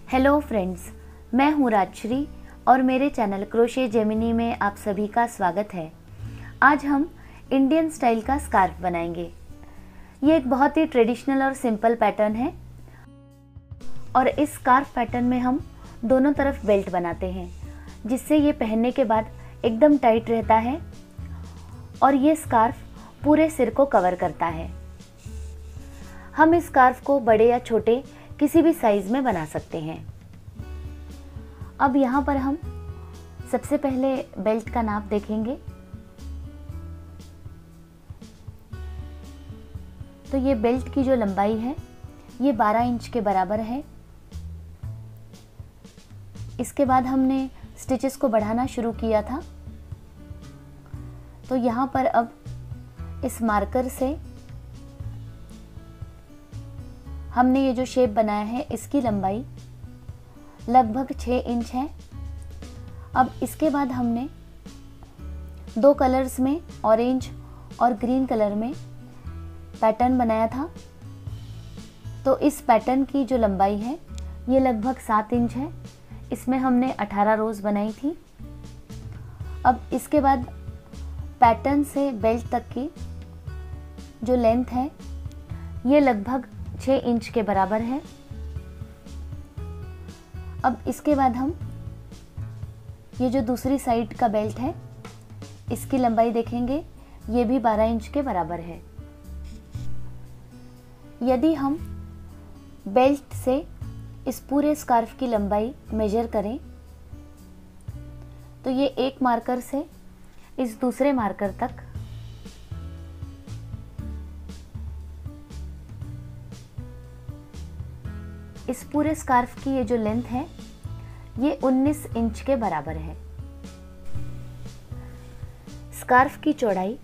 Hello friends, मैं हूँ राजश्री और मेरे चैनल क्रोशे जेमिनी में आप सभी का स्वागत है। आज हम इंडियन स्टाइल का स्कार्फ बनाएंगे। ये एक बहुत ही ट्रेडिशनल और सिंपल पैटर्न है और इस स्कार्फ पैटर्न में हम दोनों तरफ बेल्ट बनाते हैं, जिससे ये पहनने के बाद एकदम टाइट रहता है और ये स्कार्फ पूरे सिर को कवर करता है। हम इस स्कार्फ को बड़े या छोटे किसी भी साइज में बना सकते हैं। अब यहाँ पर हम सबसे पहले बेल्ट का नाप देखेंगे। तो ये बेल्ट की जो लंबाई है ये 12 इंच के बराबर है। इसके बाद हमने स्टिचेस को बढ़ाना शुरू किया था। तो यहाँ पर अब इस मार्कर से हमने ये जो शेप बनाया है इसकी लंबाई लगभग 6 इंच है। अब इसके बाद हमने दो कलर्स में ऑरेंज और ग्रीन कलर में पैटर्न बनाया था। तो इस पैटर्न की जो लंबाई है ये लगभग 7 इंच है। इसमें हमने 18 रोज बनाई थी। अब इसके बाद पैटर्न से बेल्ट तक की जो लेंथ है ये लगभग 6 इंच के बराबर है। अब इसके बाद हम ये जो दूसरी साइड का बेल्ट है इसकी लंबाई देखेंगे, ये भी 12 इंच के बराबर है। यदि हम बेल्ट से इस पूरे स्कार्फ की लंबाई मेजर करें तो ये एक मार्कर से इस दूसरे मार्कर तक इस पूरे स्कार्फ की ये जो लेंथ है ये 19 इंच के बराबर है। स्कार्फ की चौड़ाई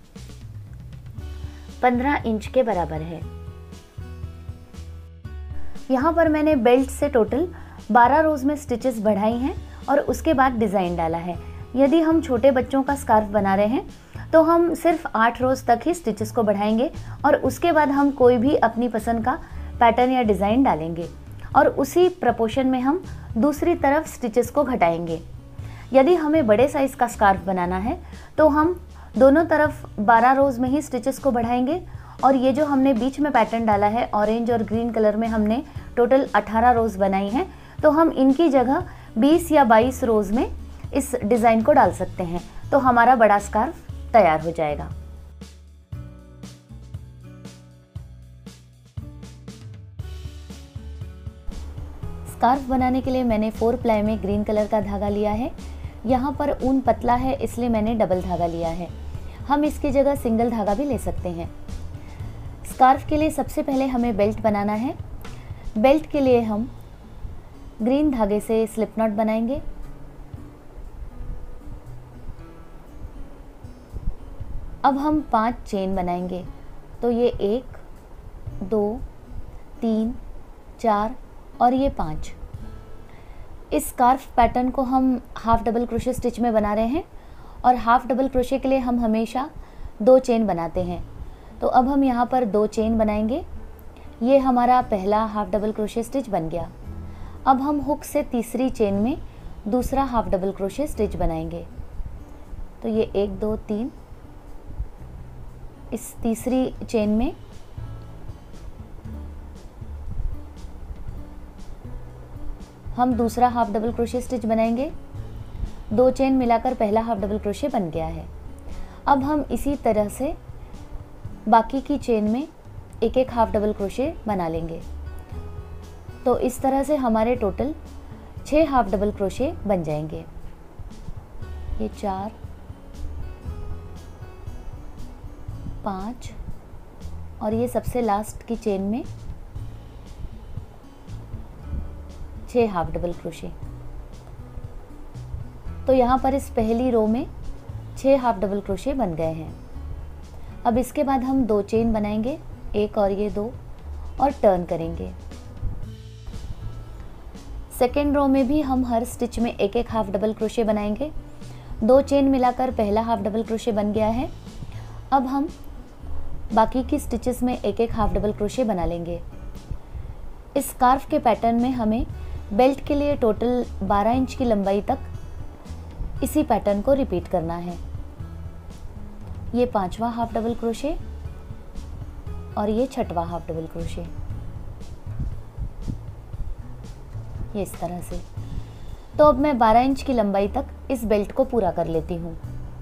15 इंच के बराबर है। यहाँ पर मैंने बेल्ट से टोटल 12 रोज में स्टिचेस बढ़ाई हैं और उसके बाद डिज़ाइन डाला है। यदि हम छोटे बच्चों का स्कार्फ बना रहे हैं तो हम सिर्फ 8 रोज तक ही स्टिचेस को बढ़ाएंगे और उसके बाद हम कोई भी अपनी पसंद का पैटर्न या डिज़ाइन डालेंगे और उसी प्रपोर्शन में हम दूसरी तरफ स्टिचेस को घटाएंगे। यदि हमें बड़े साइज का स्कार्फ बनाना है तो हम दोनों तरफ 12 रोज में ही स्टिचेस को बढ़ाएंगे और ये जो हमने बीच में पैटर्न डाला है ऑरेंज और ग्रीन कलर में हमने टोटल 18 रोज बनाई हैं, तो हम इनकी जगह 20 या 22 रोज में इस डिज़ाइन को डाल सकते हैं। तो हमारा बड़ा स्कार्फ तैयार हो जाएगा। स्कार्फ बनाने के लिए मैंने 4 प्लाई में ग्रीन कलर का धागा लिया है। यहाँ पर ऊन पतला है इसलिए मैंने डबल धागा लिया है। हम इसकी जगह सिंगल धागा भी ले सकते हैं। स्कार्फ के लिए सबसे पहले हमें बेल्ट बनाना है। बेल्ट के लिए हम ग्रीन धागे से स्लिप नॉट बनाएंगे। अब हम 5 चेन बनाएंगे। तो ये 1 2 3 4 और ये 5। इस स्कार्फ पैटर्न को हम हाफ डबल क्रोशे स्टिच में बना रहे हैं और हाफ डबल क्रोशे के लिए हम हमेशा 2 चेन बनाते हैं। तो अब हम यहाँ पर 2 चेन बनाएंगे। ये हमारा पहला हाफ डबल क्रोशे स्टिच बन गया। अब हम हुक से तीसरी चेन में दूसरा हाफ डबल क्रोशे स्टिच बनाएंगे। तो ये 1 2 3, इस तीसरी चेन में हम दूसरा हाफ डबल क्रोशे स्टिच बनाएंगे। 2 चेन मिलाकर पहला हाफ डबल क्रोशे बन गया है। अब हम इसी तरह से बाकी की चेन में एक एक हाफ डबल क्रोशे बना लेंगे। तो इस तरह से हमारे टोटल 6 हाफ डबल क्रोशे बन जाएंगे। ये 4 5 और ये सबसे लास्ट की चेन में 6 हाफ डबल क्रोशे। तो यहाँ पर इस पहली रो में 6 हाफ डबल क्रोशे बन गए हैं। अब इसके बाद हम 2 चेन बनाएंगे, एक और ये 2, और टर्न करेंगे। सेकेंड रो में भी हम हर स्टिच में एक एक हाफ डबल क्रोशे बनाएंगे। 2 चेन मिलाकर पहला हाफ डबल क्रोशे बन गया है। अब हम बाकी की स्टिचेस में एक एक हाफ डबल क्रोशे बना लेंगे। इस स्कार्फ के पैटर्न में हमें बेल्ट के लिए टोटल 12 इंच की लंबाई तक इसी पैटर्न को रिपीट करना है। ये 5वां हाफ डबल क्रोशे और ये 6वां हाफ डबल क्रोशे, ये इस तरह से। तो अब मैं 12 इंच की लंबाई तक इस बेल्ट को पूरा कर लेती हूँ।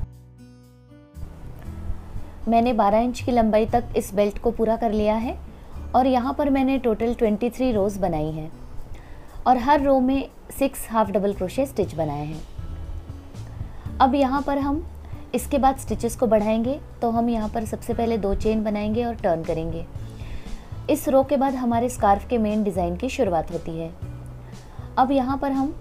मैंने 12 इंच की लंबाई तक इस बेल्ट को पूरा कर लिया है और यहाँ पर मैंने टोटल 23 रोज बनाई हैं और हर रो में 6 हाफ डबल क्रोशे स्टिच बनाए हैं। अब यहाँ पर हम इसके बाद स्टिचेस को बढ़ाएंगे, तो हम यहाँ पर सबसे पहले 2 चेन बनाएंगे और टर्न करेंगे। इस रो के बाद हमारे स्कार्फ के मेन डिज़ाइन की शुरुआत होती है। अब यहाँ पर हम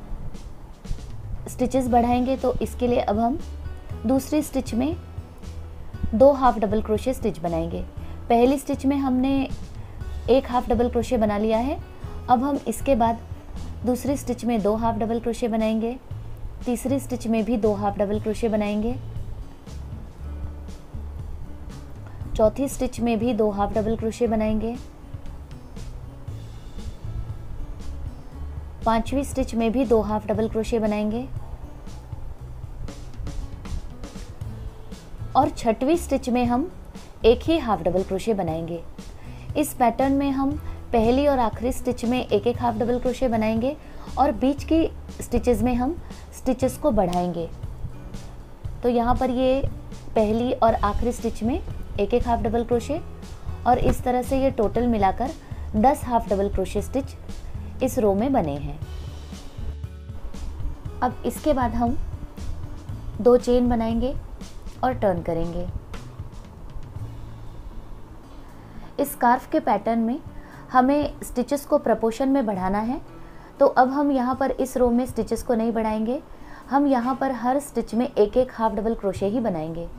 स्टिचेस बढ़ाएंगे, तो इसके लिए अब हम दूसरी स्टिच में 2 हाफ डबल क्रोशे स्टिच बनाएंगे। पहली स्टिच में हमने 1 हाफ डबल क्रोशे बना लिया है। अब हम इसके बाद दूसरी स्टिच में 2 हाफ डबल क्रोशे बनाएंगे, तीसरी स्टिच में भी 2 हाफ डबल क्रोशे बनाएंगे, चौथी स्टिच में भी 2 हाफ डबल क्रोशे बनाएंगे, पांचवी स्टिच में भी 2 हाफ डबल क्रोशे बनाएंगे और छठवीं स्टिच में हम 1 ही हाफ डबल क्रोशे बनाएंगे। इस पैटर्न में हम पहली और आखिरी स्टिच में 1-1 हाफ डबल क्रोशे बनाएंगे और बीच की स्टिचेस में हम स्टिचेस को बढ़ाएंगे। तो यहाँ पर ये पहली और आखिरी स्टिच में 1-1 हाफ डबल क्रोशे और इस तरह से ये टोटल मिलाकर 10 हाफ डबल क्रोशे स्टिच इस रो में बने हैं। अब इसके बाद हम 2 चेन बनाएंगे और टर्न करेंगे। इस स्कार्फ के पैटर्न में हमें स्टिचेस को प्रोपोर्शन में बढ़ाना है, तो अब हम यहाँ पर इस रो में स्टिचेस को नहीं बढ़ाएंगे, हम यहाँ पर हर स्टिच में 1-1 हाफ डबल क्रोशे ही बनाएंगे।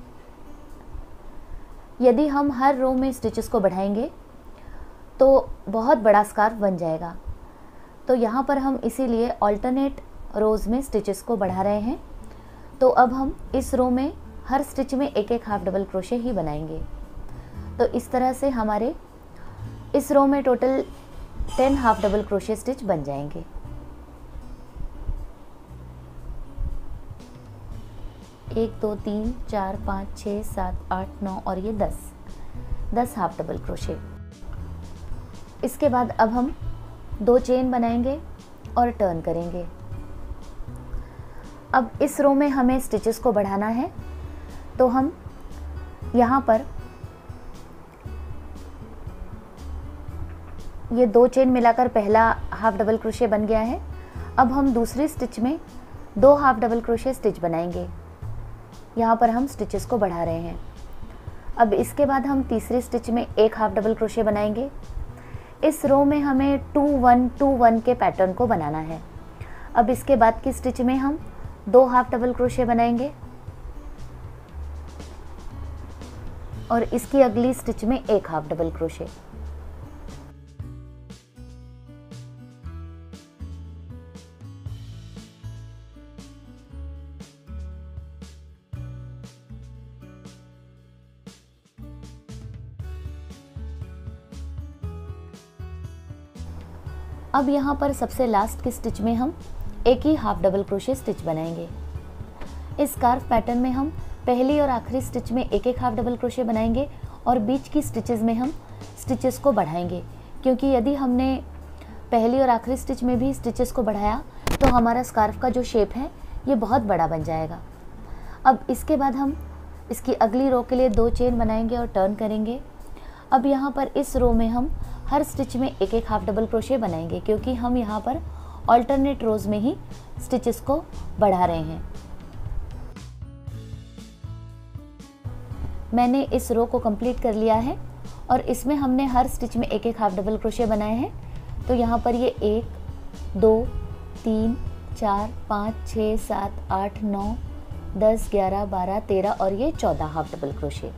यदि हम हर रो में स्टिचेस को बढ़ाएंगे तो बहुत बड़ा स्कार्फ बन जाएगा। तो यहाँ पर हम इसीलिए ऑल्टरनेट रोज में स्टिचेस को बढ़ा रहे हैं। तो अब हम इस रो में हर स्टिच में 1-1 हाफ डबल क्रोशे ही बनाएंगे। तो इस तरह से हमारे इस रो में total 10 half double crochet stitch बन जाएंगे। एक, 2, 3, 4, 5, 6, 7, 8, 9 और ये 10 हाफ डबल क्रोशे। इसके बाद अब हम 2 चेन बनाएंगे और टर्न करेंगे। अब इस रो में हमें स्टिचेस को बढ़ाना है, तो हम यहाँ पर ये 2 चेन मिलाकर पहला हाफ डबल क्रोशे बन गया है। अब हम दूसरी स्टिच में 2 हाफ डबल क्रोशे स्टिच बनाएंगे। यहाँ पर हम स्टिचेस को बढ़ा रहे हैं। अब इसके बाद हम तीसरी स्टिच में 1 हाफ डबल क्रोशे बनाएंगे। इस रो में हमें 2-1-2-1 के पैटर्न को बनाना है। अब इसके बाद की स्टिच में हम 2 हाफ डबल क्रोशे बनाएंगे और इसकी अगली स्टिच में 1 हाफ डबल क्रोशे। अब यहाँ पर सबसे लास्ट की स्टिच में हम 1 ही हाफ डबल क्रोशे स्टिच बनाएंगे। इस स्कार्फ पैटर्न में हम पहली और आखिरी स्टिच में 1-1 हाफ डबल क्रोशे बनाएंगे और बीच की स्टिचेस में हम स्टिचेस को बढ़ाएंगे, क्योंकि यदि हमने पहली और आखिरी स्टिच में भी स्टिचेस को बढ़ाया तो हमारा स्कार्फ का जो शेप है ये बहुत बड़ा बन जाएगा। अब इसके बाद हम इसकी अगली रो के लिए 2 चेन बनाएंगे और टर्न करेंगे। अब यहाँ पर इस रो में हम हर स्टिच में 1-1 हाफ डबल क्रोशे बनाएंगे, क्योंकि हम यहाँ पर ऑल्टरनेट रोज में ही स्टिचेस को बढ़ा रहे हैं। मैंने इस रो को कंप्लीट कर लिया है और इसमें हमने हर स्टिच में 1-1 हाफ डबल क्रोशे बनाए हैं। तो यहाँ पर ये 1, 2, 3, 4, 5, 6, 7, 8, 9, 10, 11, 12, 13 और ये 14 हाफ डबल क्रोशे।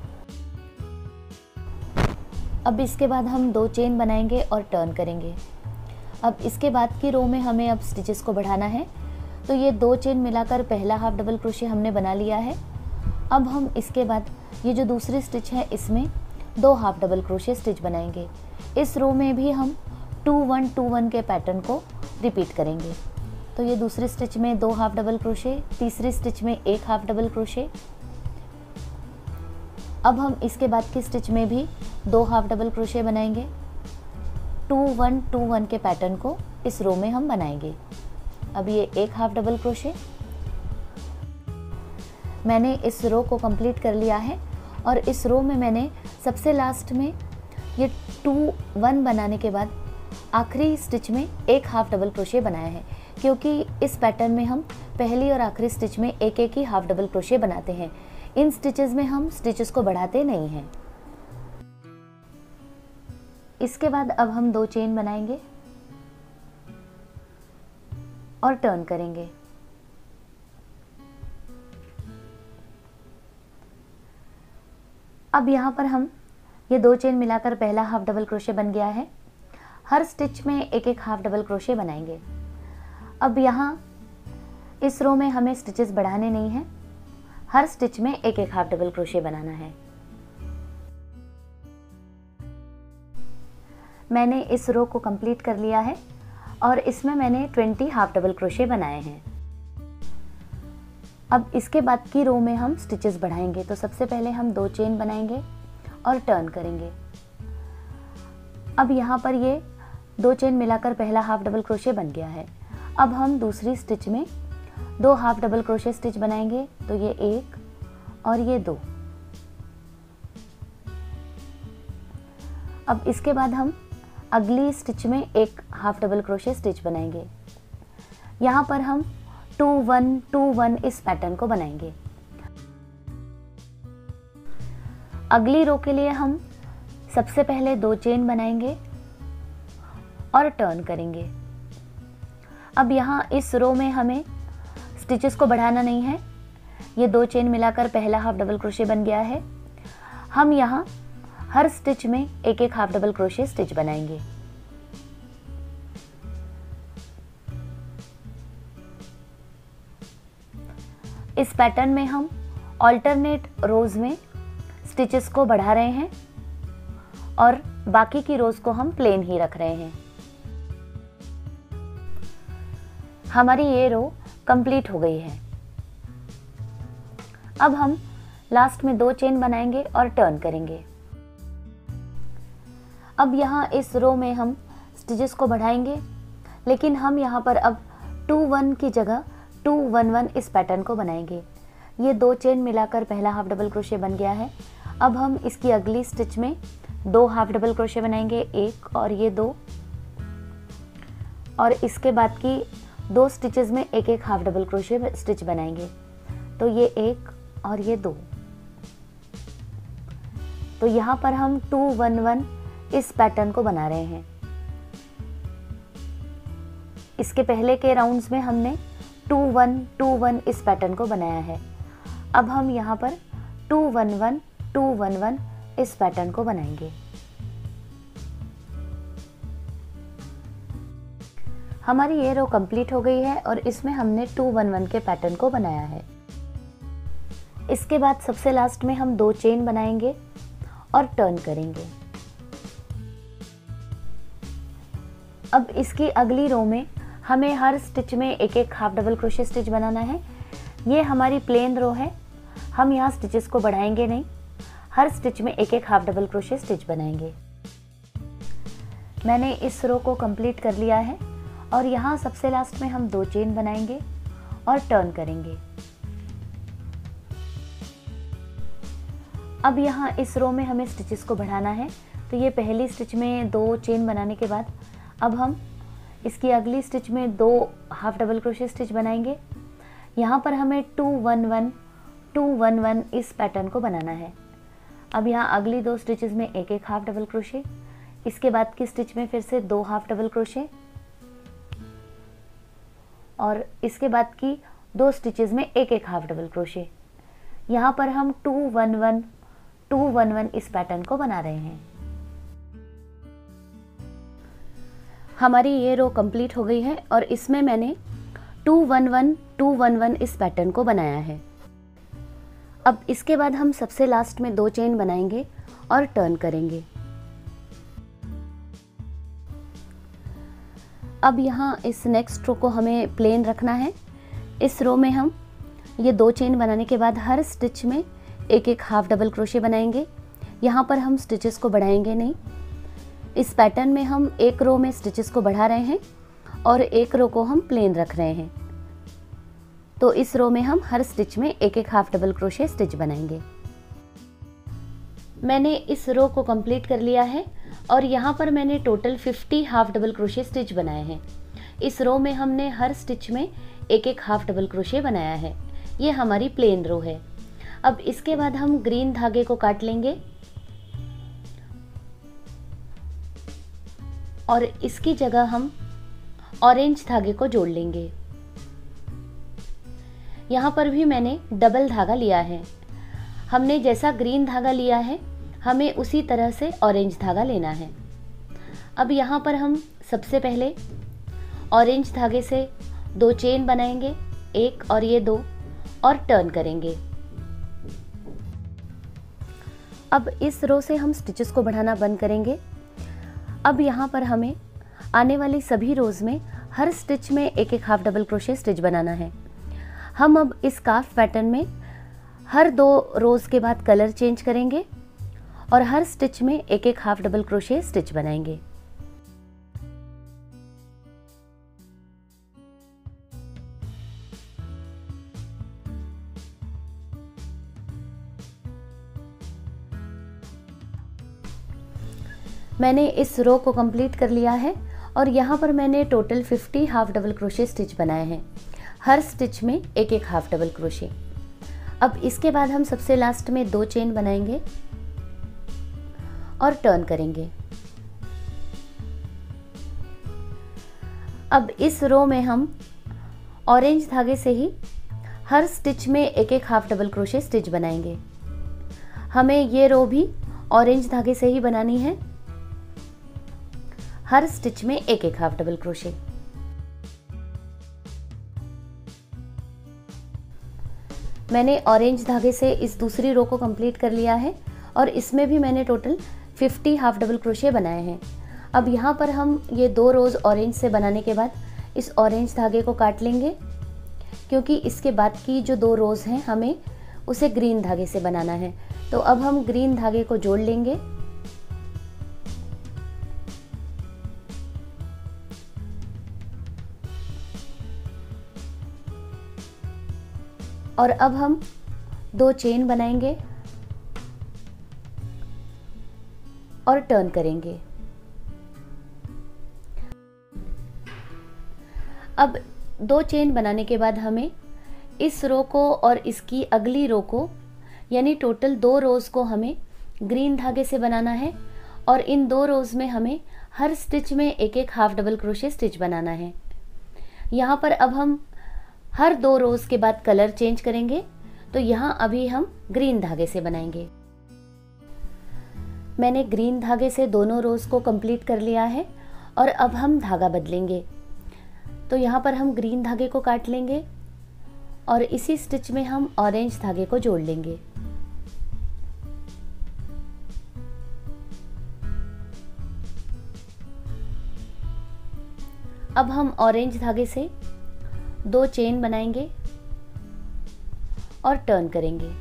अब इसके बाद हम 2 चेन बनाएंगे और टर्न करेंगे। अब इसके बाद की रो में हमें अब स्टिचेस को बढ़ाना है, तो ये 2 चेन मिलाकर पहला हाफ डबल क्रोशे हमने बना लिया है। अब हम इसके बाद ये जो दूसरी स्टिच है इसमें 2 हाफ डबल क्रोशे स्टिच बनाएंगे। इस रो में भी हम 2-1-2-1 के पैटर्न को रिपीट करेंगे। तो ये दूसरी स्टिच में 2 हाफ डबल क्रोशे, तीसरी स्टिच में 1 हाफ डबल क्रोशे। अब हम इसके बाद की स्टिच में भी 2 हाफ डबल क्रोशे बनाएंगे। 2 1 2 1 के पैटर्न को इस रो में हम बनाएंगे। अब ये 1 हाफ डबल क्रोशे, मैंने इस रो को कंप्लीट कर लिया है और इस रो में मैंने सबसे लास्ट में ये 2 1 बनाने के बाद आखिरी स्टिच में 1 हाफ डबल क्रोशे बनाया है, क्योंकि इस पैटर्न में हम पहली और आखिरी स्टिच में एक एक ही हाफ डबल क्रोशे बनाते हैं। इन स्टिचेस में हम स्टिचेस को बढ़ाते नहीं हैं। इसके बाद अब हम 2 चेन बनाएंगे और टर्न करेंगे। अब यहाँ पर हम ये 2 चेन मिलाकर पहला हाफ डबल क्रोशे बन गया है। हर स्टिच में एक एक हाफ डबल क्रोशे बनाएंगे। अब यहाँ इस रो में हमें स्टिचेस बढ़ाने नहीं हैं, हर स्टिच में एक एक हाफ डबल क्रोशे बनाना है। मैंने इस रो को कंप्लीट कर लिया है और इसमें मैंने 20 हाफ डबल क्रोशे बनाए हैं। अब इसके बाद की रो में हम स्टिचेस बढ़ाएंगे। तो सबसे पहले हम 2 चेन बनाएंगे और टर्न करेंगे। अब यहाँ पर ये 2 चेन मिलाकर पहला हाफ डबल क्रोशे बन गया है। अब हम दूसरी स्टिच में 2 हाफ डबल क्रोशे स्टिच बनाएंगे। तो ये 1 और ये 2। अब इसके बाद हम अगली स्टिच में 1 हाफ डबल क्रोशे स्टिच बनाएंगे। यहाँ पर हम 2 1 2 1 इस पैटर्न को बनाएंगे। अगली रो के लिए हम सबसे पहले 2 चेन बनाएंगे और टर्न करेंगे। अब यहाँ इस रो में हमें स्टिचेस को बढ़ाना नहीं है। ये 2 चेन मिलाकर पहला हाफ डबल क्रोशे बन गया है। हम यहाँ हर स्टिच में एक एक हाफ डबल क्रोशे स्टिच बनाएंगे। इस पैटर्न में हम ऑल्टरनेट रोज में स्टिचेस को बढ़ा रहे हैं और बाकी की रोज को हम प्लेन ही रख रहे हैं। हमारी ये रो कंप्लीट हो गई है। अब हम लास्ट में 2 चेन बनाएंगे और टर्न करेंगे। अब यहाँ इस रो में हम स्टिचेस को बढ़ाएंगे, लेकिन हम यहाँ पर अब 2 1 की जगह 2 1 1 इस पैटर्न को बनाएंगे। ये 2 चेन मिलाकर पहला हाफ डबल क्रोशे बन गया है। अब हम इसकी अगली स्टिच में 2 हाफ डबल क्रोशे बनाएंगे, 1 और ये 2, और इसके बाद की 2 स्टिचेस में एक एक हाफ डबल क्रोशे स्टिच बनाएंगे। तो ये 1 और ये 2। तो यहाँ पर हम 2 1 1 इस पैटर्न को बना रहे हैं। इसके पहले के राउंड्स में हमने 2 1 2 1 इस पैटर्न को बनाया है। अब हम यहाँ पर 2 1 1 2 1 1 इस पैटर्न को बनाएंगे। हमारी ये रो कंप्लीट हो गई है और इसमें हमने 2 1 1 के पैटर्न को बनाया है। इसके बाद सबसे लास्ट में हम 2 चेन बनाएंगे और टर्न करेंगे। अब इसकी अगली रो में हमें हर स्टिच में एक एक हाफ डबल क्रोशे स्टिच बनाना है। ये हमारी प्लेन रो है, हम यहाँ स्टिचेस को बढ़ाएंगे नहीं, हर स्टिच में एक एक हाफ डबल क्रोशे स्टिच बनाएंगे। मैंने इस रो को कंप्लीट कर लिया है और यहाँ सबसे लास्ट में हम 2 चेन बनाएंगे और टर्न करेंगे। अब यहाँ इस रो में हमें स्टिचेस को बढ़ाना है। तो ये पहली स्टिच में 2 चेन बनाने के बाद अब हम इसकी अगली स्टिच में 2 हाफ डबल क्रोशे स्टिच बनाएंगे। यहाँ पर हमें 2 1 1 2 1 1 इस पैटर्न को बनाना है। अब यहाँ अगली 2 स्टिचेस में एक एक हाफ डबल क्रोशे, इसके बाद की स्टिच में फिर से 2 हाफ डबल क्रोशे और इसके बाद की 2 स्टिचेस में एक एक हाफ डबल क्रोशे। यहाँ पर हम 2 1 1 2 1 1 इस पैटर्न को बना रहे हैं। हमारी ये रो कंप्लीट हो गई है और इसमें मैंने 2 1 1 2 1 1 इस पैटर्न को बनाया है। अब इसके बाद हम सबसे लास्ट में 2 चेन बनाएंगे और टर्न करेंगे। अब यहाँ इस नेक्स्ट रो को हमें प्लेन रखना है। इस रो में हम ये 2 चेन बनाने के बाद हर स्टिच में एक एक हाफ डबल क्रोशे बनाएंगे। यहाँ पर हम स्टिचेस को बढ़ाएंगे नहीं। इस पैटर्न में हम एक रो में स्टिचेस को बढ़ा रहे हैं और एक रो को हम प्लेन रख रहे हैं। तो इस रो में हम हर स्टिच में एक एक हाफ डबल क्रोशे स्टिच बनाएंगे। मैंने इस रो को कंप्लीट कर लिया है और यहाँ पर मैंने total 50 half double crochet stitch बनाए हैं। इस रो में हमने हर स्टिच में एक एक हाफ डबल क्रोशे बनाया है। ये हमारी प्लेन रो है। अब इसके बाद हम ग्रीन धागे को काट लेंगे और इसकी जगह हम ऑरेंज धागे को जोड़ लेंगे। यहाँ पर भी मैंने डबल धागा लिया है। हमने जैसा ग्रीन धागा लिया है हमें उसी तरह से ऑरेंज धागा लेना है। अब यहाँ पर हम सबसे पहले ऑरेंज धागे से 2 चेन बनाएंगे, एक और ये 2, और टर्न करेंगे। अब इस रो से हम स्टिचेस को बढ़ाना बंद करेंगे। अब यहाँ पर हमें आने वाली सभी रोज में हर स्टिच में एक एक हाफ डबल क्रोशे स्टिच बनाना है। हम अब इस स्कार्फ पैटर्न में हर 2 रोज के बाद कलर चेंज करेंगे और हर स्टिच में एक एक हाफ डबल क्रोशे स्टिच बनाएंगे। मैंने इस रो को कंप्लीट कर लिया है और यहाँ पर मैंने total 50 half double crochet stitch बनाए हैं। हर स्टिच में एक एक हाफ डबल क्रोशे। अब इसके बाद हम सबसे लास्ट में 2 चेन बनाएंगे और टर्न करेंगे। अब इस रो में हम ऑरेंज धागे से ही हर स्टिच में एक एक हाफ डबल क्रोशे स्टिच बनाएंगे। हमें ये रो भी ऑरेंज धागे से ही बनानी है। हर स्टिच में एक एक हाफ डबल क्रोशे। मैंने ऑरेंज धागे से इस दूसरी रो को कंप्लीट कर लिया है और इसमें भी मैंने टोटल 50 हाफ डबल क्रोशे बनाए हैं। अब यहाँ पर हम ये 2 रोज ऑरेंज से बनाने के बाद इस ऑरेंज धागे को काट लेंगे, क्योंकि इसके बाद की जो 2 रोज हैं हमें उसे ग्रीन धागे से बनाना है। तो अब हम ग्रीन धागे को जोड़ लेंगे और अब हम 2 चेन बनाएंगे और टर्न करेंगे। अब 2 चेन बनाने के बाद हमें इस रो को और इसकी अगली रो को, यानी टोटल 2 रोज को हमें ग्रीन धागे से बनाना है और इन 2 रोज में हमें हर स्टिच में एक एक हाफ डबल क्रोशे स्टिच बनाना है। यहाँ पर अब हम हर 2 रोज के बाद कलर चेंज करेंगे। तो यहाँ अभी हम ग्रीन धागे से बनाएंगे। मैंने ग्रीन धागे से दोनों रोज को कंप्लीट कर लिया है और अब हम धागा बदलेंगे। तो यहाँ पर हम ग्रीन धागे को काट लेंगे और इसी स्टिच में हम ऑरेंज धागे को जोड़ लेंगे। अब हम ऑरेंज धागे से 2 चेन बनाएंगे और टर्न करेंगे।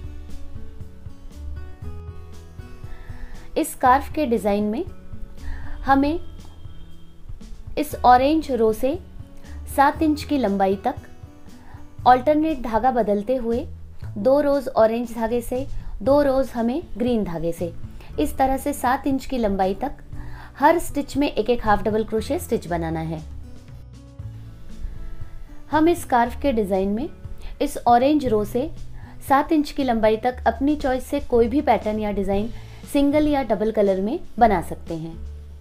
इस स्कार्फ के डिजाइन में हमें इस ऑरेंज रो से 7 इंच की लंबाई तक ऑल्टरनेट धागा बदलते हुए 2 रोज ऑरेंज धागे से, 2 रोज हमें ग्रीन धागे से, इस तरह से 7 इंच की लंबाई तक हर स्टिच में एक एक हाफ डबल क्रोशे स्टिच बनाना है। हम इस स्कार्फ के डिजाइन में इस ऑरेंज रो से 7 इंच की लंबाई तक अपनी चॉइस से कोई भी पैटर्न या डिजाइन सिंगल या डबल कलर में बना सकते हैं।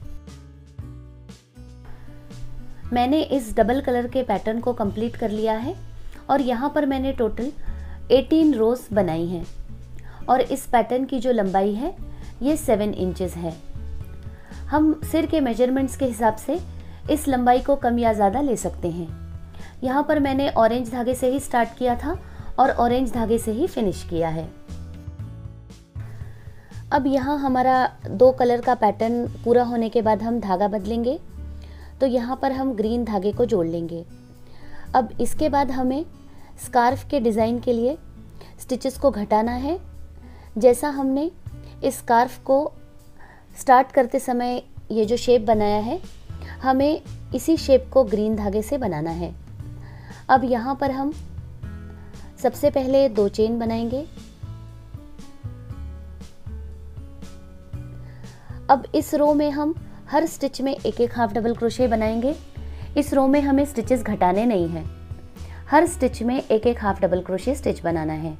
मैंने इस डबल कलर के पैटर्न को कंप्लीट कर लिया है और यहाँ पर मैंने टोटल 18 रोज बनाई हैं और इस पैटर्न की जो लंबाई है ये 7 इंचेस है। हम सिर के मेजरमेंट्स के हिसाब से इस लंबाई को कम या ज़्यादा ले सकते हैं। यहाँ पर मैंने ऑरेंज धागे से ही स्टार्ट किया था और ऑरेंज धागे से ही फिनिश किया है। अब यहाँ हमारा 2 कलर का पैटर्न पूरा होने के बाद हम धागा बदलेंगे। तो यहाँ पर हम ग्रीन धागे को जोड़ लेंगे। अब इसके बाद हमें स्कार्फ के डिज़ाइन के लिए स्टिचेस को घटाना है। जैसा हमने इस स्कार्फ को स्टार्ट करते समय ये जो शेप बनाया है, हमें इसी शेप को ग्रीन धागे से बनाना है। अब यहाँ पर हम सबसे पहले 2 चेन बनाएंगे। अब इस रो में हम हर स्टिच में एक एक हाफ डबल क्रोशे बनाएंगे। इस रो में हमें स्टिचेस घटाने नहीं हैं, हर स्टिच में एक एक हाफ डबल क्रोशे स्टिच बनाना है।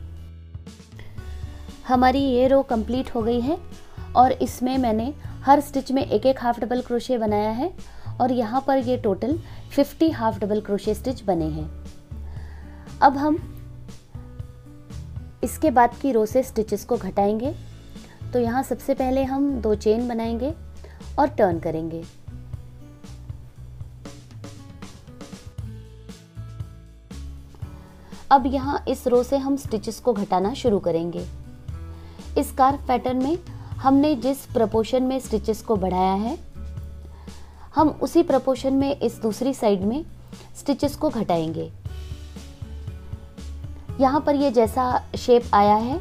हमारी ये रो कंप्लीट हो गई है और इसमें मैंने हर स्टिच में एक एक हाफ डबल क्रोशे बनाया है और यहाँ पर ये total 50 half double crochet stitch बने हैं। अब हम इसके बाद की रो से स्टिचेस को घटाएंगे। तो यहाँ सबसे पहले हम 2 चेन बनाएंगे और टर्न करेंगे। अब यहाँ इस रो से हम स्टिचेस को घटाना शुरू करेंगे। इस स्कार्फ पैटर्न में हमने जिस प्रपोर्शन में स्टिचेस को बढ़ाया है, हम उसी प्रपोर्शन में इस दूसरी साइड में स्टिचेस को घटाएंगे। यहाँ पर ये जैसा शेप आया है,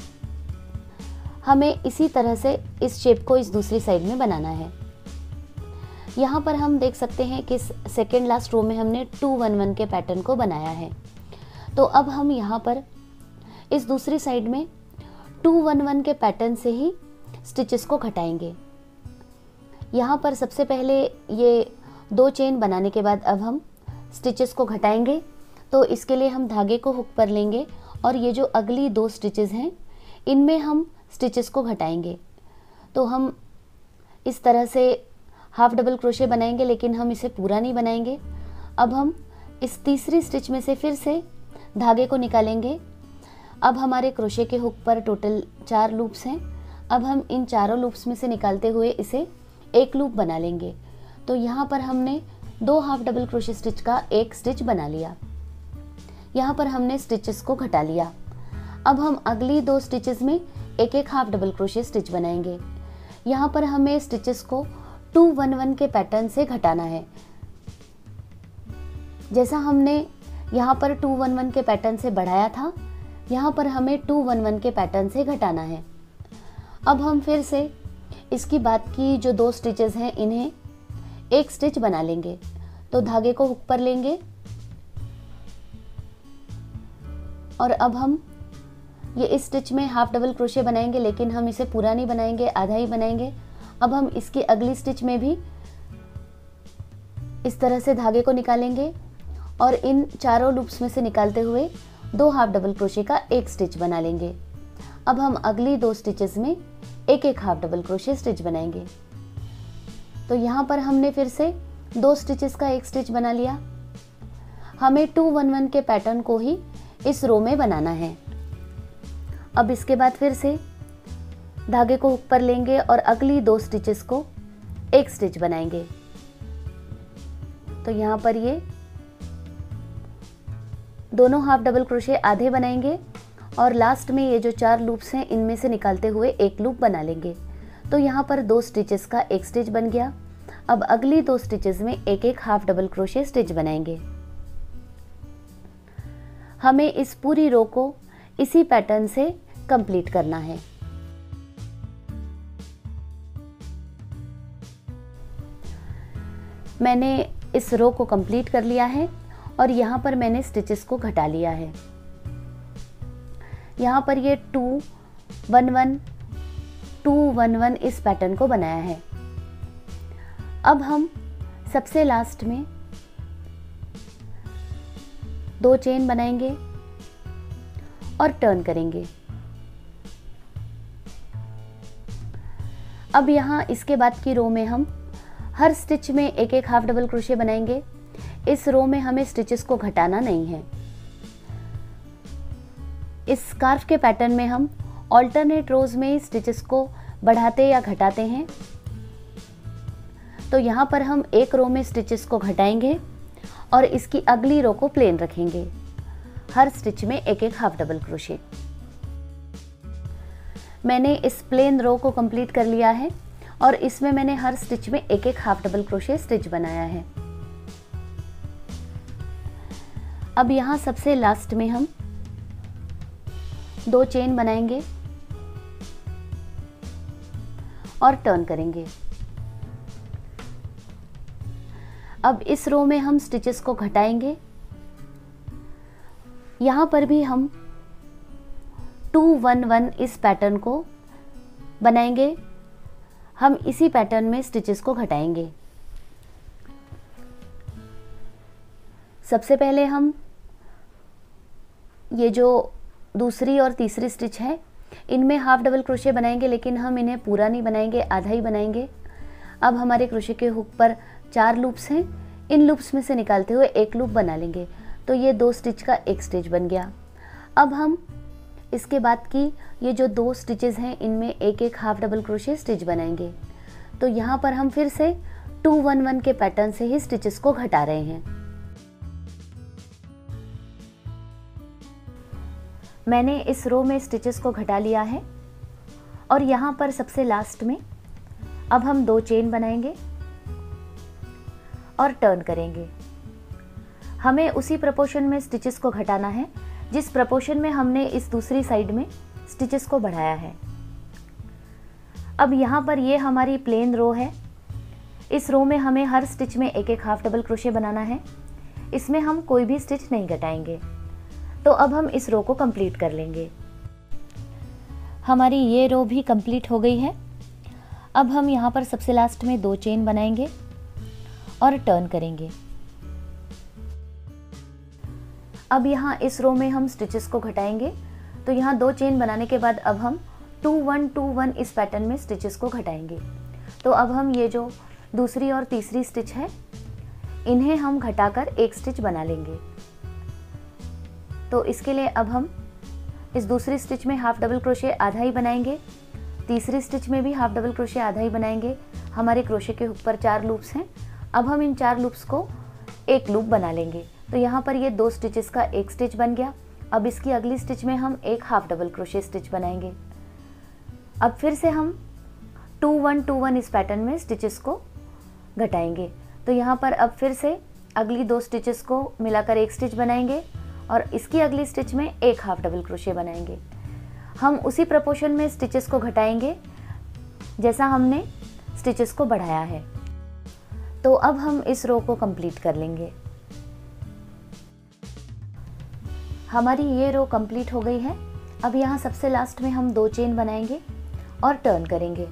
हमें इसी तरह से इस शेप को इस दूसरी साइड में बनाना है। यहाँ पर हम देख सकते हैं कि सेकेंड लास्ट रो में हमने 2-1-1 के पैटर्न को बनाया है। तो अब हम यहाँ पर इस दूसरी साइड में 2-1-1 के पैटर्न से ही स्टिचेस को घटाएंगे। यहाँ पर सबसे पहले ये 2 चेन बनाने के बाद अब हम स्टिचेस को घटाएंगे। तो इसके लिए हम धागे को हुक पर लेंगे और ये जो अगली 2 स्टिचेस हैं, इनमें हम स्टिचेस को घटाएंगे। तो हम इस तरह से हाफ डबल क्रोशे बनाएंगे, लेकिन हम इसे पूरा नहीं बनाएंगे। अब हम इस तीसरी स्टिच में से फिर से धागे को निकालेंगे। अब हमारे क्रोशे के हुक पर टोटल 4 लूप्स हैं। अब हम इन चारों लूप्स में से निकालते हुए इसे एक लूप बना लेंगे। तो यहाँ पर हमने 2 हाफ डबल क्रोशे स्टिच का एक स्टिच बना लिया। यहाँ पर हमने स्टिचेस को घटा लिया। अब हम अगली 2 स्टिचेस में एक एक हाफ डबल क्रोशे स्टिच बनाएंगे। यहाँ पर हमें स्टिचेस को 2-1-1 के पैटर्न से घटाना है। जैसा हमने यहाँ पर 2-1-1 के पैटर्न से बढ़ाया था, यहाँ पर हमें 2-1-1 के पैटर्न से घटाना है। अब हम फिर से इसकी बाद की जो 2 स्टिचेस हैं, इन्हें एक स्टिच बना लेंगे। तो धागे को हुक पर लेंगे और अब हम ये इस स्टिच में हाफ डबल क्रोशे बनाएंगे, लेकिन हम इसे पूरा नहीं बनाएंगे, आधा ही बनाएंगे। अब हम इसकी अगली स्टिच में भी इस तरह से धागे को निकालेंगे और इन चारों लूप्स में से निकालते हुए 2 हाफ डबल क्रोशे का एक स्टिच बना लेंगे। अब हम अगली 2 स्टिचेस में एक एक हाफ डबल क्रोशे स्टिच बनाएंगे। तो यहाँ पर हमने फिर से 2 स्टिचेस का एक स्टिच बना लिया। हमें 2-1-1 के पैटर्न को ही इस रो में बनाना है। अब इसके बाद फिर से धागे को हुक पर लेंगे और अगली 2 स्टिचेस को एक स्टिच बनाएंगे। तो यहाँ पर ये दोनों हाफ डबल क्रोशे आधे बनाएंगे और लास्ट में ये जो 4 लूप्स हैं, इनमें से निकालते हुए एक लूप बना लेंगे। तो यहाँ पर 2 स्टिचेस का एक स्टिच बन गया। अब अगली 2 स्टिचेस में एक एक हाफ डबल क्रोशे स्टिच बनाएंगे। हमें इस पूरी रो को इसी पैटर्न से कंप्लीट करना है। मैंने इस रो को कंप्लीट कर लिया है और यहाँ पर मैंने स्टिचेस को घटा लिया है। यहाँ पर ये 2-1-1 2-1-1 इस पैटर्न को बनाया है। अब हम सबसे लास्ट में 2 चेन बनाएंगे और टर्न करेंगे। अब यहाँ इसके बाद की रो में हम हर स्टिच में एक एक हाफ डबल क्रोशे बनाएंगे। इस रो में हमें स्टिचेस को घटाना नहीं है। इस स्कार्फ के पैटर्न में हम ऑल्टरनेट रोज में स्टिचेस को बढ़ाते या घटाते हैं। तो यहाँ पर हम एक रो में स्टिचेस को घटाएंगे और इसकी अगली रो को प्लेन रखेंगे। हर स्टिच में एक एक हाफ डबल क्रोशे। मैंने इस प्लेन रो को कंप्लीट कर लिया है और इसमें मैंने हर स्टिच में एक एक हाफ डबल क्रोशे स्टिच बनाया है। अब यहाँ सबसे लास्ट में हम 2 चेन बनाएंगे और टर्न करेंगे। अब इस रो में हम स्टिचेस को घटाएंगे। यहाँ पर भी हम 2-1-1 इस पैटर्न को बनाएंगे। हम इसी पैटर्न में स्टिचेस को घटाएंगे। सबसे पहले हम ये जो दूसरी और तीसरी स्टिच है इनमें हाफ डबल क्रोशे बनाएंगे, लेकिन हम इन्हें पूरा नहीं बनाएंगे, आधा ही बनाएंगे। अब हमारे क्रोशे के हुक पर 4 लूप्स हैं, इन लूप्स में से निकालते हुए एक लूप बना लेंगे, तो ये 2 स्टिच का एक स्टिच बन गया। अब हम इसके बाद की ये जो 2 स्टिचेस हैं इनमें एक एक हाफ डबल क्रोशे स्टिच बनाएंगे। तो यहाँ पर हम फिर से 2-1-1 के पैटर्न से ही स्टिचेस को घटा रहे हैं। मैंने इस रो में स्टिचेस को घटा लिया है और यहाँ पर सबसे लास्ट में अब हम 2 चेन बनाएंगे और टर्न करेंगे। हमें उसी प्रोपोर्शन में स्टिचेस को घटाना है जिस प्रोपोर्शन में हमने इस दूसरी साइड में स्टिचेस को बढ़ाया है। अब यहाँ पर ये हमारी प्लेन रो है। इस रो में हमें हर स्टिच में एक एक हाफ डबल क्रोशे बनाना है। इसमें हम कोई भी स्टिच नहीं घटाएंगे। तो अब हम इस रो को कंप्लीट कर लेंगे। हमारी ये रो भी कंप्लीट हो गई है। अब हम यहाँ पर सबसे लास्ट में 2 चेन बनाएंगे और टर्न करेंगे। अब यहाँ इस रो में हम स्टिचेस को घटाएंगे। तो यहाँ 2 चेन बनाने के बाद अब हम 2-1-2-1 इस पैटर्न में स्टिचेस को घटाएंगे। तो अब हम ये जो दूसरी और तीसरी स्टिच है इन्हें हम घटाकर एक स्टिच बना लेंगे। तो इसके लिए अब हम इस दूसरी स्टिच में हाफ डबल क्रोशे आधा ही बनाएंगे, तीसरी स्टिच में भी हाफ डबल क्रोशे आधा ही बनाएंगे। हमारे क्रोशे के हुक पर 4 लूप्स हैं। अब हम इन 4 लूप्स को एक लूप बना लेंगे। तो यहाँ पर ये 2 स्टिचेस का एक स्टिच बन गया। अब इसकी अगली स्टिच में हम एक हाफ डबल क्रोशे स्टिच बनाएंगे। अब फिर से हम 2-1-2-1 इस पैटर्न में स्टिचेस को घटाएंगे। तो यहाँ पर अब फिर से अगली 2 स्टिचेस को मिलाकर एक स्टिच बनाएंगे और इसकी अगली स्टिच में एक हाफ डबल क्रोशे बनाएंगे। हम उसी प्रोपोर्शन में स्टिचेस को घटाएंगे जैसा हमने स्टिचेस को बढ़ाया है। तो अब हम इस रो को कंप्लीट कर लेंगे। हमारी ये रो कंप्लीट हो गई है। अब यहाँ सबसे लास्ट में हम 2 चेन बनाएंगे और टर्न करेंगे।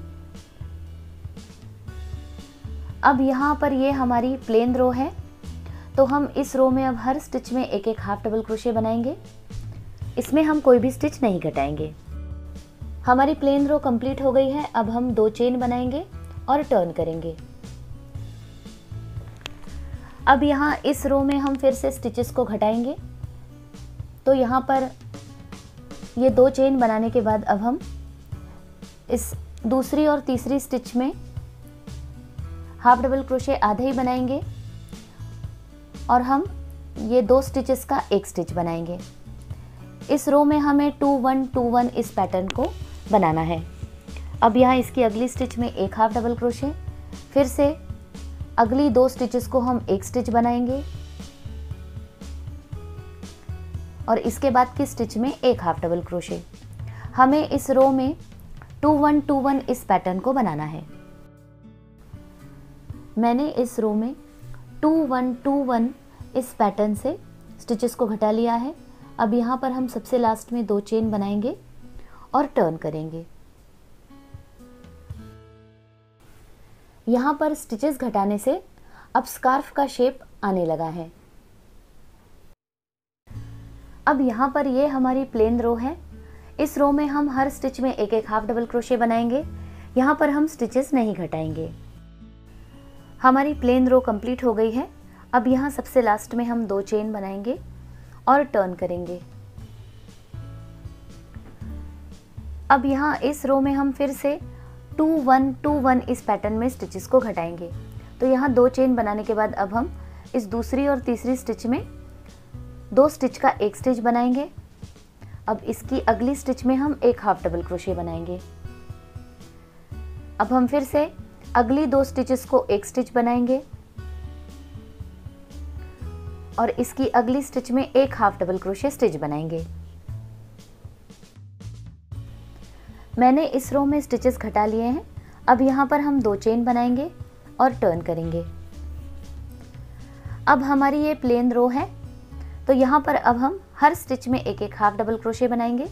अब यहाँ पर ये हमारी प्लेन रो है। तो हम इस रो में अब हर स्टिच में एक एक हाफ डबल क्रोशे बनाएंगे। इसमें हम कोई भी स्टिच नहीं घटाएंगे। हमारी प्लेन रो कंप्लीट हो गई है। अब हम 2 चेन बनाएंगे और टर्न करेंगे। अब यहाँ इस रो में हम फिर से स्टिचेस को घटाएंगे। तो यहाँ पर ये 2 चेन बनाने के बाद अब हम इस दूसरी और तीसरी स्टिच में हाफ डबल क्रोशे आधा ही बनाएंगे और हम ये 2 स्टिचेस का एक स्टिच बनाएंगे। इस रो में हमें 2-1-2-1 इस पैटर्न को बनाना है। अब यहाँ इसकी अगली स्टिच में एक हाफ डबल क्रोशे, फिर से अगली 2 स्टिचेस को हम एक स्टिच बनाएंगे और इसके बाद की स्टिच में एक हाफ डबल क्रोशे। हमें इस रो में 2-1-2-1 इस पैटर्न को बनाना है। मैंने इस रो में 2-1-2-1 इस पैटर्न से स्टिचेस को घटा लिया है। अब यहाँ पर हम सबसे लास्ट में 2 चेन बनाएंगे और टर्न करेंगे। यहाँ पर स्टिचेस घटाने से अब स्कार्फ का शेप आने लगा है। अब यहाँ पर ये हमारी प्लेन रो है। इस रो में हम हर स्टिच में एक एक हाफ डबल क्रोशे बनाएंगे। यहाँ पर हम स्टिचेस नहीं घटाएंगे। हमारी प्लेन रो कंप्लीट हो गई है। अब यहाँ सबसे लास्ट में हम 2 चेन बनाएंगे और टर्न करेंगे। अब यहाँ इस रो में हम फिर से 2-1-2-1 इस पैटर्न में स्टिचेस को घटाएंगे। तो यहाँ 2 चेन बनाने के बाद अब हम इस दूसरी और तीसरी स्टिच में 2 स्टिच का एक स्टिच बनाएंगे। अब इसकी अगली स्टिच में हम एक हाफ डबल क्रोशे बनाएंगे। अब हम फिर से अगली 2 स्टिचेस को एक स्टिच बनाएंगे और इसकी अगली स्टिच में एक हाफ डबल क्रोशे स्टिच बनाएंगे। मैंने इस रो में स्टिचेस घटा लिए हैं। अब यहाँ पर हम 2 चेन बनाएंगे और टर्न करेंगे। अब हमारी ये प्लेन रो है, तो यहाँ पर अब हम हर स्टिच में एक एक हाफ डबल क्रोशे बनाएंगे।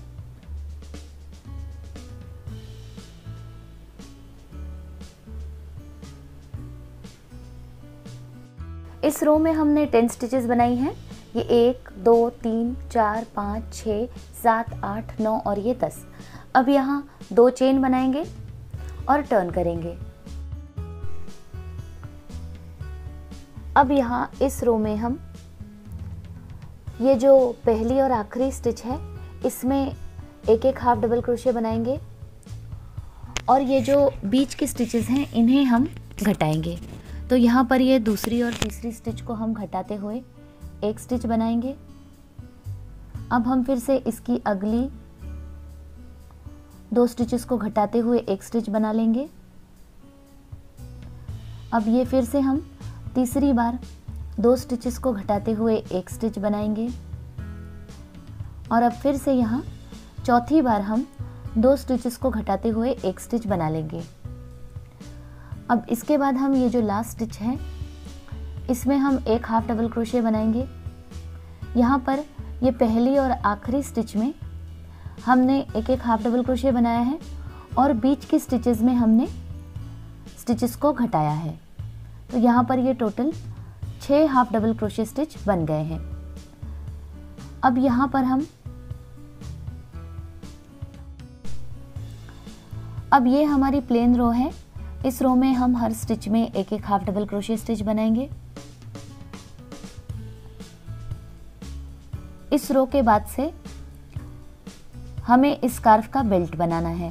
इस रो में हमने 10 स्टिचेस बनाई हैं। ये 1 2 3 4 5 6 7 8 9 और ये 10। अब यहाँ 2 चेन बनाएंगे और टर्न करेंगे। अब यहाँ इस रो में हम ये जो पहली और आखिरी स्टिच है इसमें एक एक हाफ डबल क्रोशे बनाएंगे और ये जो बीच की स्टिचेस हैं इन्हें हम घटाएंगे। तो यहाँ पर ये दूसरी और तीसरी स्टिच को हम घटाते हुए एक स्टिच बनाएंगे। अब हम फिर से इसकी अगली 2 स्टिचेस को घटाते हुए एक स्टिच बना लेंगे। अब ये फिर से हम तीसरी बार 2 स्टिचेस को घटाते हुए एक स्टिच बनाएंगे और अब फिर से यहाँ चौथी बार हम 2 स्टिचेस को घटाते हुए एक स्टिच बना लेंगे। अब इसके बाद हम ये जो लास्ट स्टिच है इसमें हम एक हाफ डबल क्रोशे बनाएंगे। यहाँ पर ये पहली और आखिरी स्टिच में हमने एक एक हाफ डबल क्रोशे बनाया है और बीच की स्टिचेस में हमने स्टिचेस को घटाया है। तो यहाँ पर ये total 6 half double crochet stitch बन गए हैं। अब यहाँ पर अब ये हमारी प्लेन रो है। इस रो में हम हर स्टिच में एक एक हाफ डबल क्रोशे स्टिच बनाएंगे। इस रो के बाद से हमें इस स्कार्फ का बेल्ट बनाना है।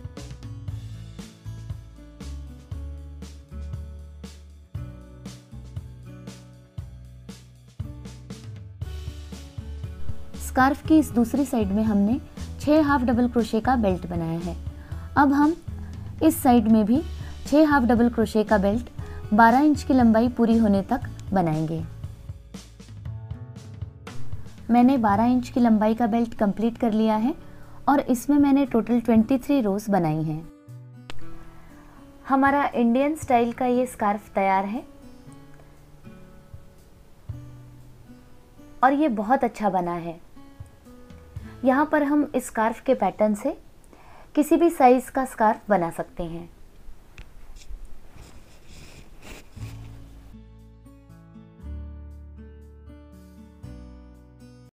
स्कार्फ की इस दूसरी साइड में हमने 6 हाफ डबल क्रोशे का बेल्ट बनाया है। अब हम इस साइड में भी 6 हाफ डबल क्रोशे का बेल्ट 12 इंच की लंबाई पूरी होने तक बनाएंगे। मैंने 12 इंच की लंबाई का बेल्ट कंप्लीट कर लिया है और इसमें मैंने टोटल 23 रोज बनाई हैं। हमारा इंडियन स्टाइल का ये स्कार्फ तैयार है और ये बहुत अच्छा बना है। यहाँ पर हम इस स्कार्फ के पैटर्न से किसी भी साइज का स्कार्फ बना सकते हैं।